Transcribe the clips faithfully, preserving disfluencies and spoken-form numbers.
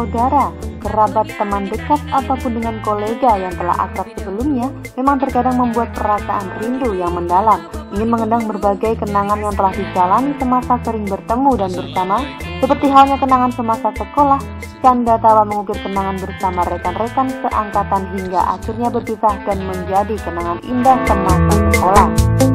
saudara, kerabat, teman dekat, ataupun dengan kolega yang telah akrab sebelumnya, memang terkadang membuat perasaan rindu yang mendalam, ingin mengenang berbagai kenangan yang telah dijalani semasa sering bertemu dan bersama, seperti halnya kenangan semasa sekolah, canda tawa mengukir kenangan bersama rekan-rekan seangkatan hingga akhirnya berpisah dan menjadi kenangan indah semasa sekolah.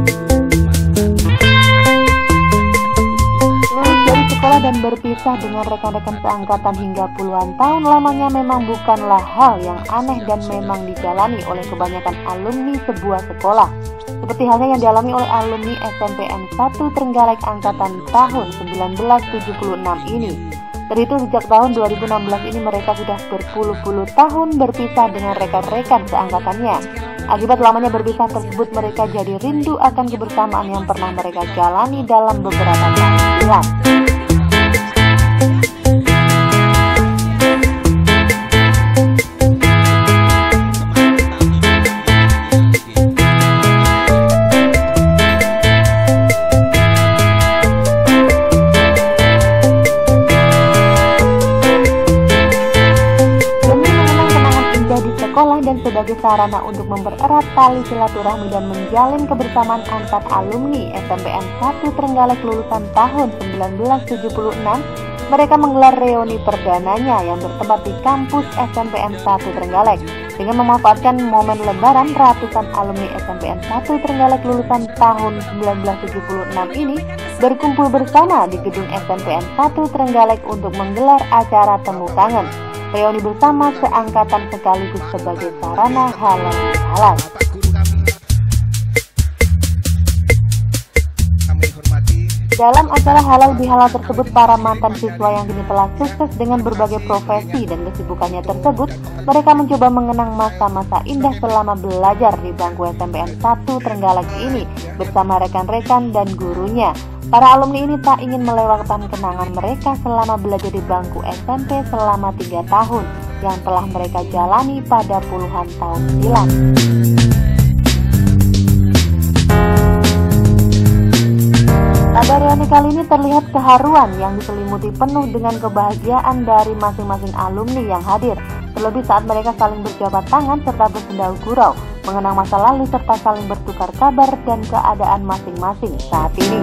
Sekolah dan berpisah dengan rekan-rekan seangkatan hingga puluhan tahun lamanya memang bukanlah hal yang aneh dan memang dijalani oleh kebanyakan alumni sebuah sekolah. Seperti halnya yang dialami oleh alumni S M P N satu Trenggalek angkatan tahun seribu sembilan ratus tujuh puluh enam ini. Terhitung sejak tahun dua ribu enam belas ini mereka sudah berpuluh-puluh tahun berpisah dengan rekan-rekan seangkatannya. Akibat lamanya berpisah tersebut mereka jadi rindu akan kebersamaan yang pernah mereka jalani dalam beberapa tahun silam. Dan sebagai sarana untuk mempererat tali silaturahmi dan menjalin kebersamaan antar alumni S M P N satu Trenggalek lulusan tahun seribu sembilan ratus tujuh puluh enam, mereka menggelar reuni perdananya yang bertempat di kampus S M P N satu Trenggalek. Dengan memanfaatkan momen lebaran, ratusan alumni S M P N satu Trenggalek lulusan tahun seribu sembilan ratus tujuh puluh enam ini berkumpul bersama di gedung S M P N satu Trenggalek untuk menggelar acara temu tangan. Reuni bersama seangkatan sekaligus sebagai sarana halal bihalal. Dalam acara halal bihalal tersebut, para mantan siswa yang kini telah sukses dengan berbagai profesi dan kesibukannya tersebut, mereka mencoba mengenang masa-masa indah selama belajar di bangku S M P N satu Trenggalek ini bersama rekan-rekan dan gurunya. Para alumni ini tak ingin melewatkan kenangan mereka selama belajar di bangku S M P selama tiga tahun yang telah mereka jalani pada puluhan tahun silam. Pada reuni kali ini terlihat keharuan yang diselimuti penuh dengan kebahagiaan dari masing-masing alumni yang hadir. Terlebih saat mereka saling berjabat tangan serta bersendau gurau, mengenang masa lalu serta saling bertukar kabar dan keadaan masing-masing saat ini.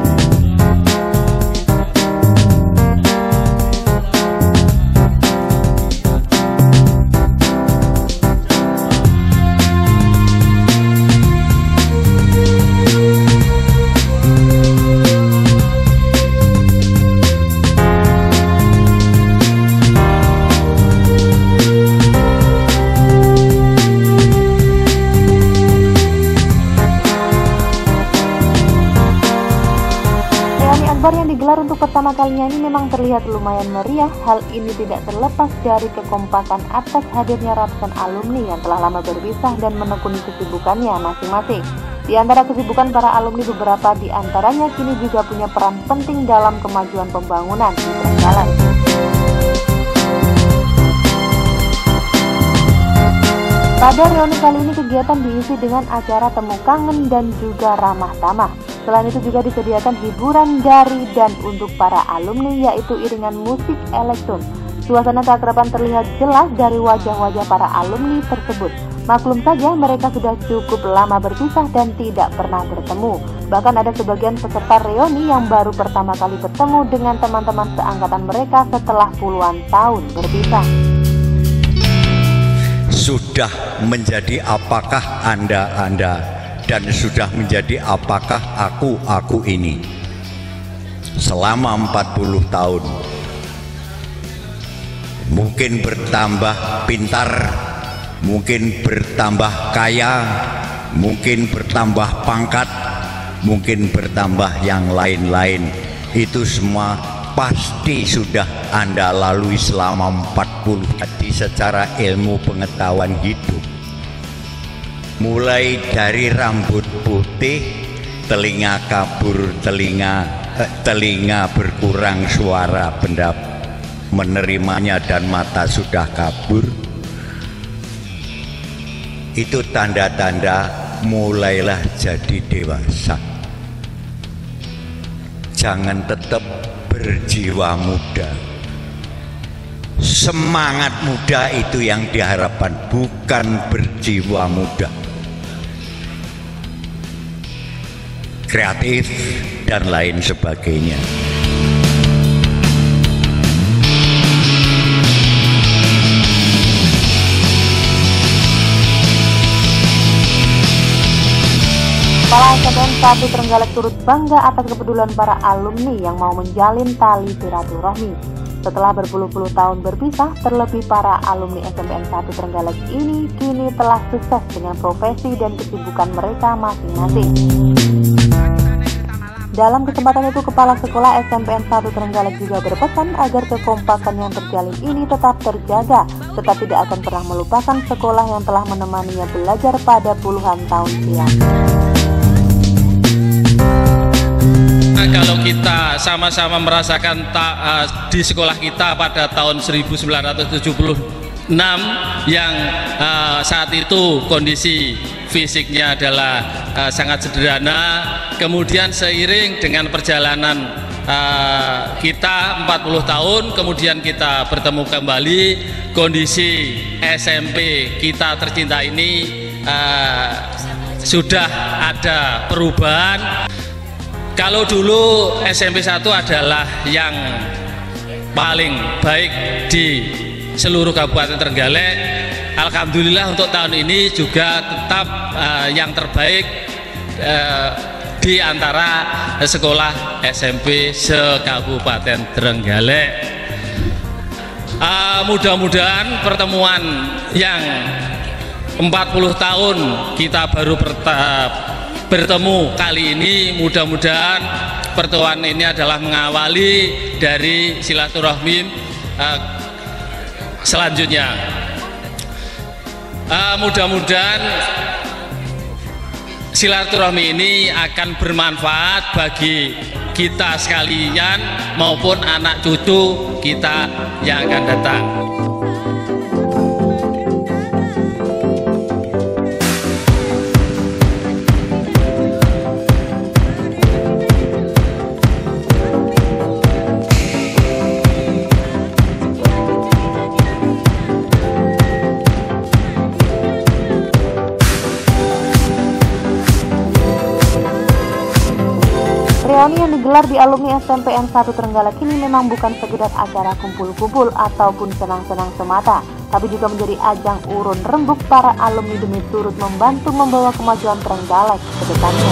Yang digelar untuk pertama kalinya ini memang terlihat lumayan meriah. Hal ini tidak terlepas dari kekompakan atas hadirnya ratusan alumni yang telah lama berpisah dan menekuni kesibukannya masing-masing. Di antara kesibukan para alumni, beberapa di antaranya kini juga punya peran penting dalam kemajuan pembangunan di Trenggalek. Pada reuni kali ini kegiatan diisi dengan acara temu kangen dan juga ramah tamah. Selain itu juga disediakan hiburan dari dan untuk para alumni, yaitu iringan musik elektron. Suasana keakraban terlihat jelas dari wajah-wajah para alumni tersebut. Maklum saja mereka sudah cukup lama berpisah dan tidak pernah bertemu. Bahkan ada sebagian peserta reuni yang baru pertama kali bertemu dengan teman-teman seangkatan mereka setelah puluhan tahun berpisah. Sudah menjadi apakah Anda-Anda? Dan sudah menjadi apakah aku-aku ini selama empat puluh tahun. Mungkin bertambah pintar, mungkin bertambah kaya, mungkin bertambah pangkat, mungkin bertambah yang lain-lain. Itu semua pasti sudah Anda lalui selama empat puluh tadi secara ilmu pengetahuan hidup. Mulai dari rambut putih, telinga kabur, telinga eh, telinga berkurang suara benda menerimanya dan mata sudah kabur. Itu tanda-tanda mulailah jadi dewasa. Jangan tetap berjiwa muda. Semangat muda itu yang diharapkan, bukan berjiwa muda. Kreatif dan lain sebagainya. Kepala S M P N satu Trenggalek turut bangga atas kepedulian para alumni yang mau menjalin tali silaturahmi. Setelah berpuluh-puluh tahun berpisah, terlebih para alumni S M P N satu Trenggalek ini kini telah sukses dengan profesi dan kesibukan mereka masing-masing. Dalam kesempatan itu, Kepala Sekolah S M P N satu Trenggalek juga berpesan agar kekompakan yang terjalin ini tetap terjaga, serta tidak akan pernah melupakan sekolah yang telah menemaninya belajar pada puluhan tahun silam. Kalau kita sama-sama merasakan ta, uh, di sekolah kita pada tahun seribu sembilan ratus tujuh puluh enam yang uh, saat itu kondisi fisiknya adalah uh, sangat sederhana, kemudian seiring dengan perjalanan uh, kita empat puluh tahun, kemudian kita bertemu kembali, kondisi S M P kita tercinta ini uh, sudah ada perubahan. Kalau dulu S M P satu adalah yang paling baik di seluruh Kabupaten Trenggalek, alhamdulillah untuk tahun ini juga tetap uh, yang terbaik uh, di antara sekolah S M P se-Kabupaten Trenggalek. Uh, mudah-mudahan pertemuan yang empat puluh tahun kita baru bertahap bertemu kali ini, mudah-mudahan pertemuan ini adalah mengawali dari silaturahmi uh, selanjutnya. Uh, mudah-mudahan silaturahmi ini akan bermanfaat bagi kita sekalian maupun anak cucu kita yang akan datang. Reuni yang digelar di alumni S M P N satu Trenggalek ini memang bukan sekedar acara kumpul-kumpul ataupun senang-senang semata, tapi juga menjadi ajang urun rembuk para alumni demi turut membantu membawa kemajuan Trenggalek ke depannya.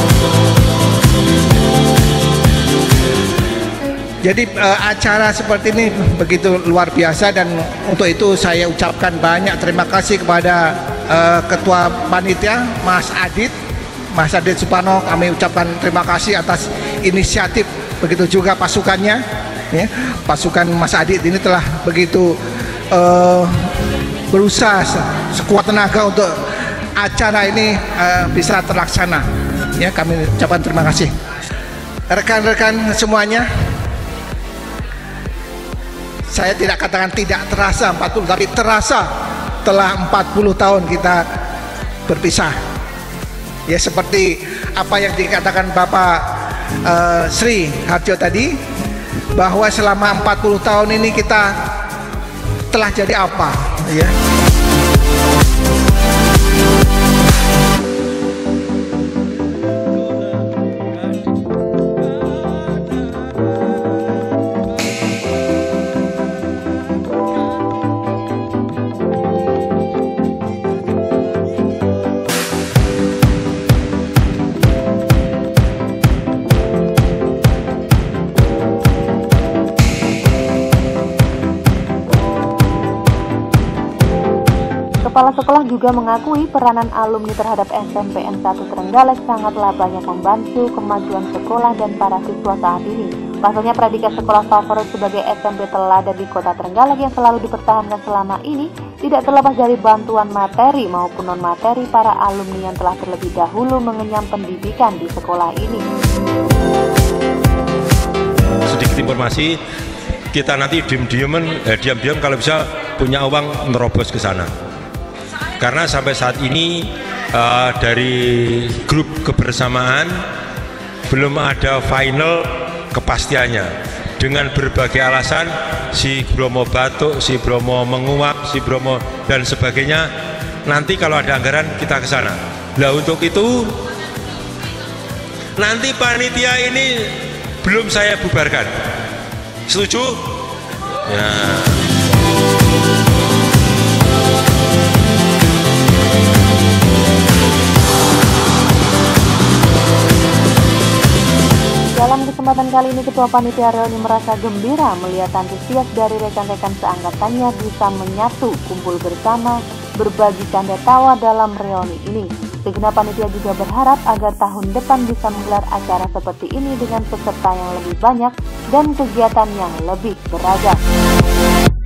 Jadi uh, acara seperti ini begitu luar biasa, dan untuk itu saya ucapkan banyak terima kasih kepada uh, Ketua Panitia Mas Adit Mas Adit Suparno. Kami ucapkan terima kasih atas inisiatif, begitu juga pasukannya, ya. Pasukan Mas Adit ini telah begitu uh, berusaha sekuat tenaga untuk acara ini uh, bisa terlaksana, ya. Kami ucapkan terima kasih. Rekan-rekan semuanya, saya tidak katakan tidak terasa empat puluh, tapi terasa telah empat puluh tahun kita berpisah. Ya, seperti apa yang dikatakan Bapak uh, Sri Harjo tadi, bahwa selama empat puluh tahun ini kita telah jadi apa, ya. Kepala sekolah juga mengakui peranan alumni terhadap S M P N satu Trenggalek sangatlah banyak membantu kemajuan sekolah dan para siswa saat ini. Pasalnya predikat sekolah favorit sebagai S M P teladan di kota Trenggalek yang selalu dipertahankan selama ini tidak terlepas dari bantuan materi maupun non-materi para alumni yang telah terlebih dahulu mengenyam pendidikan di sekolah ini. Sedikit informasi, kita nanti diam-diaman, eh, diam-diam kalau bisa punya uang merobos ke sana. Karena sampai saat ini uh, dari grup kebersamaan belum ada final kepastiannya. dengan berbagai alasan, si Bromo batuk, si Bromo menguap, si Bromo dan sebagainya. Nanti kalau ada anggaran kita ke sana. Nah untuk itu nanti panitia ini belum saya bubarkan. Setuju? Ya. Dalam kesempatan kali ini, Ketua Panitia Reuni merasa gembira melihat antusias dari rekan-rekan seangkatannya bisa menyatu, kumpul bersama, berbagi canda tawa dalam reuni ini. Segenap panitia juga berharap agar tahun depan bisa menggelar acara seperti ini dengan peserta yang lebih banyak dan kegiatan yang lebih beragam.